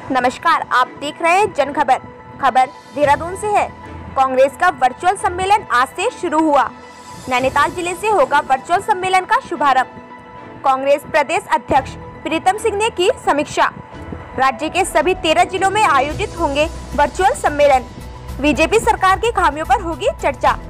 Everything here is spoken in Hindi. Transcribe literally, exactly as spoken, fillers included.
नमस्कार, आप देख रहे हैं जन खबर। खबर देहरादून से है। कांग्रेस का वर्चुअल सम्मेलन आज से शुरू हुआ। नैनीताल जिले से होगा वर्चुअल सम्मेलन का शुभारंभ। कांग्रेस प्रदेश अध्यक्ष प्रीतम सिंह ने की समीक्षा। राज्य के सभी तेरह जिलों में आयोजित होंगे वर्चुअल सम्मेलन। बीजेपी सरकार की खामियों पर होगी चर्चा।